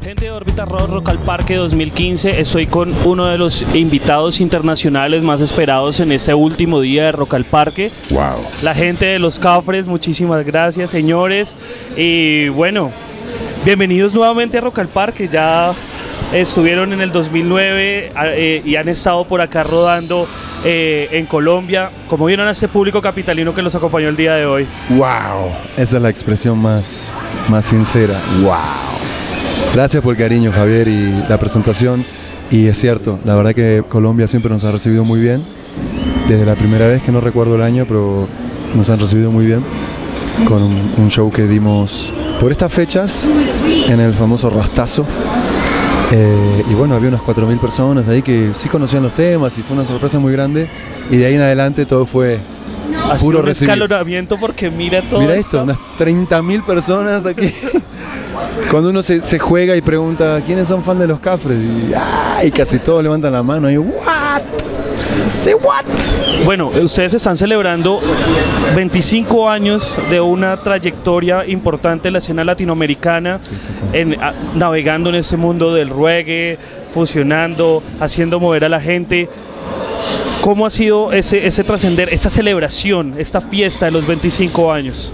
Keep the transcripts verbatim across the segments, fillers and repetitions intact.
Gente de Órbita Rock, Rock al Parque dos mil quince, estoy con uno de los invitados internacionales más esperados en este último día de Rock al Parque. Wow. La gente de Los Cafres, muchísimas gracias, señores. Y bueno, bienvenidos nuevamente a Rock al Parque. Ya estuvieron en el dos mil nueve eh, y han estado por acá rodando eh, en Colombia. ¿Cómo vieron a este público capitalino que los acompañó el día de hoy? Wow. Esa es la expresión más, más sincera. Wow. Gracias por el cariño, Javier, y la presentación. Y es cierto, la verdad que Colombia siempre nos ha recibido muy bien. Desde la primera vez, que no recuerdo el año, pero nos han recibido muy bien. Con un, un show que dimos por estas fechas en el famoso Rastazo. Eh, y bueno, había unas cuatro mil personas ahí que sí conocían los temas y fue una sorpresa muy grande. Y de ahí en adelante todo fue Así puro un recibir. escalonamiento porque mira todo Mira esto, esto, unas treinta mil personas aquí. Cuando uno se, se juega y pregunta ¿quiénes son fan de Los Cafres? Y, ah, y casi todos levantan la mano y ¿what? ¿Say what? Bueno, ustedes están celebrando veinticinco años de una trayectoria importante en la escena latinoamericana, en, a, navegando en ese mundo del reggae, fusionando, haciendo mover a la gente. ¿Cómo ha sido ese, ese trascender, esta celebración, esta fiesta de los veinticinco años?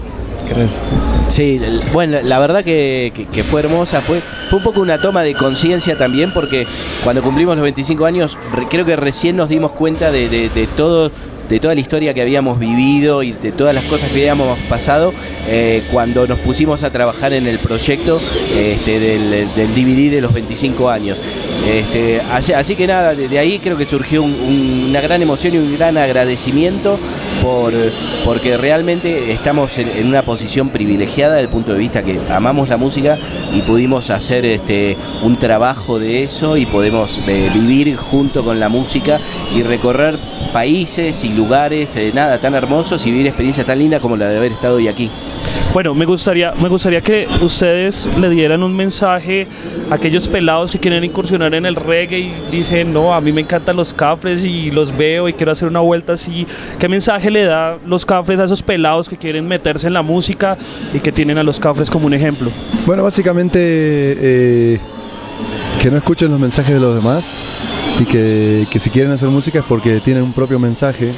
Sí, bueno, la verdad que, que, que fue hermosa, fue, fue un poco una toma de conciencia también, porque cuando cumplimos los veinticinco años, re, creo que recién nos dimos cuenta de, de, de todo, de toda la historia que habíamos vivido y de todas las cosas que habíamos pasado eh, cuando nos pusimos a trabajar en el proyecto este, del, del D V D de los veinticinco años. Este, así, así que nada, de, de ahí creo que surgió un, un, una gran emoción y un gran agradecimiento por, porque realmente estamos en, en una posición privilegiada desde el punto de vista que amamos la música y pudimos hacer este, un trabajo de eso y podemos eh, vivir junto con la música y recorrer países y lugares eh, nada tan hermosos y vivir experiencias tan lindas como la de haber estado hoy aquí. Bueno, me gustaría, me gustaría que ustedes le dieran un mensaje a aquellos pelados que quieren incursionar en el reggae y dicen, no, a mí me encantan Los Cafres y los veo y quiero hacer una vuelta así. ¿Qué mensaje le da Los Cafres a esos pelados que quieren meterse en la música y que tienen a Los Cafres como un ejemplo? Bueno, básicamente eh, que no escuchen los mensajes de los demás y que, que si quieren hacer música es porque tienen un propio mensaje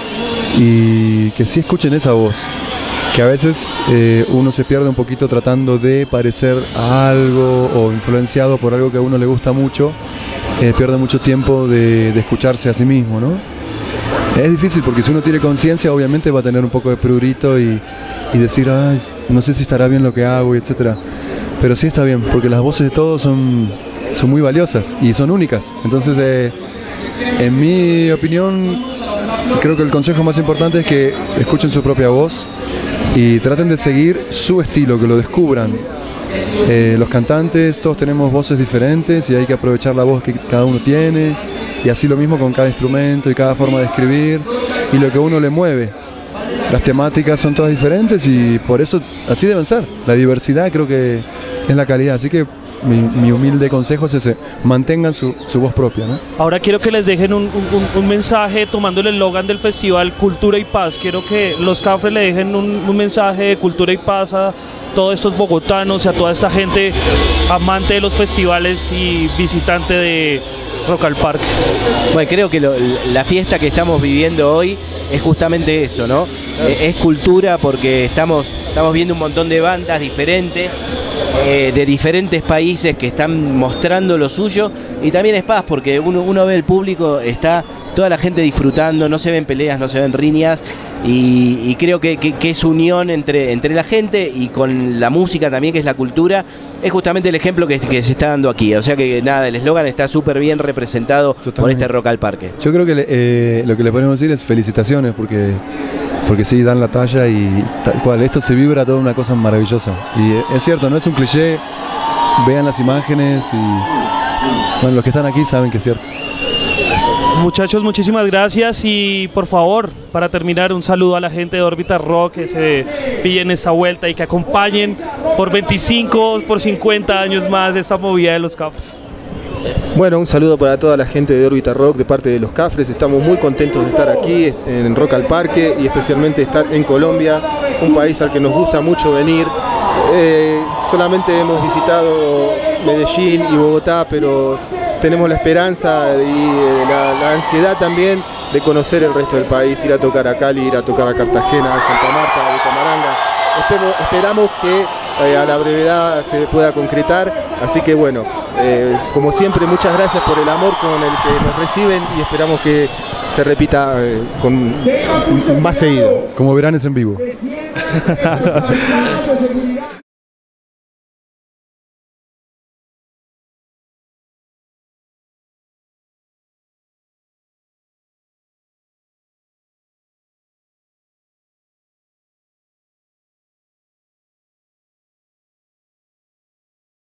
y que sí escuchen esa voz. Que a veces eh, uno se pierde un poquito tratando de parecer a algo o influenciado por algo que a uno le gusta mucho, eh, pierde mucho tiempo de, de escucharse a sí mismo, ¿no? Es difícil porque si uno tiene conciencia obviamente va a tener un poco de prurito y, y decir, ay, no sé si estará bien lo que hago, y etcétera. Pero sí está bien, porque las voces de todos son, son muy valiosas y son únicas. Entonces, eh, en mi opinión, creo que el consejo más importante es que escuchen su propia voz y traten de seguir su estilo, que lo descubran. Eh, los cantantes, todos tenemos voces diferentes y hay que aprovechar la voz que cada uno tiene, y así lo mismo con cada instrumento y cada forma de escribir y lo que a uno le mueve. Las temáticas son todas diferentes y por eso así deben ser. La diversidad creo que es la calidad, así que Mi, mi humilde consejo es ese, mantengan su, su voz propia, ¿no? Ahora quiero que les dejen un, un, un mensaje tomando el eslogan del festival Cultura y Paz. Quiero que Los Cafres le dejen un, un mensaje de cultura y paz a todos estos bogotanos y a toda esta gente amante de los festivales y visitante de Rock al Parque. Bueno, creo que lo, la fiesta que estamos viviendo hoy es justamente eso, ¿no? Es, es cultura porque estamos, estamos viendo un montón de bandas diferentes, eh, de diferentes países que están mostrando lo suyo, y también es paz porque uno, uno ve el público, está toda la gente disfrutando, no se ven peleas, no se ven riñas, y, y creo que, que, que es unión entre, entre la gente y con la música también, que es la cultura. Es justamente el ejemplo que, que se está dando aquí, o sea que nada, el eslogan está súper bien representado. Totalmente. Por este Rock al Parque. Yo creo que eh, lo que le podemos decir es felicitaciones, porque, porque sí, dan la talla y tal cual, esto se vibra toda una cosa maravillosa. Y es cierto, no es un cliché, vean las imágenes y bueno, los que están aquí saben que es cierto. Muchachos, muchísimas gracias y por favor, para terminar, un saludo a la gente de Órbita Rock, que se pillen esa vuelta y que acompañen por veinticinco, por cincuenta años más esta movida de Los Cafres. Bueno, un saludo para toda la gente de Órbita Rock de parte de Los Cafres. Estamos muy contentos de estar aquí en Rock al Parque y especialmente estar en Colombia, un país al que nos gusta mucho venir. Eh, solamente hemos visitado Medellín y Bogotá, pero tenemos la esperanza y eh, la, la ansiedad también de conocer el resto del país, ir a tocar a Cali, ir a tocar a Cartagena, a Santa Marta, a Bucaramanga. Espero, esperamos que eh, a la brevedad se pueda concretar, así que bueno, eh, como siempre, muchas gracias por el amor con el que nos reciben y esperamos que se repita eh, con más seguido. Como verán, es en vivo.